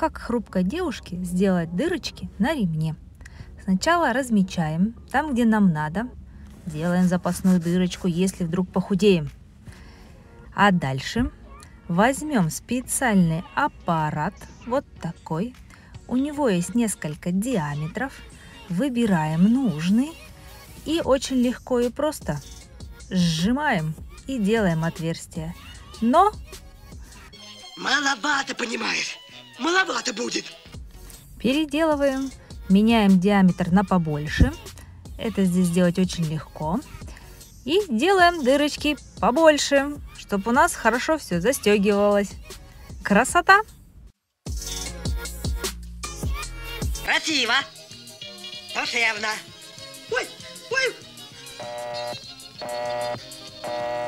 Как хрупкой девушке сделать дырочки на ремне? Сначала размечаем там, где нам надо. Делаем запасную дырочку, если вдруг похудеем. А дальше возьмем специальный аппарат, вот такой. У него есть несколько диаметров. Выбираем нужный и очень легко и просто сжимаем и делаем отверстие. Но маловато, понимаешь? Маловато будет. Переделываем, меняем диаметр на побольше. Это здесь сделать очень легко. И делаем дырочки побольше, чтобы у нас хорошо все застегивалось. Красота! Красиво. Душевно. Ой, ой.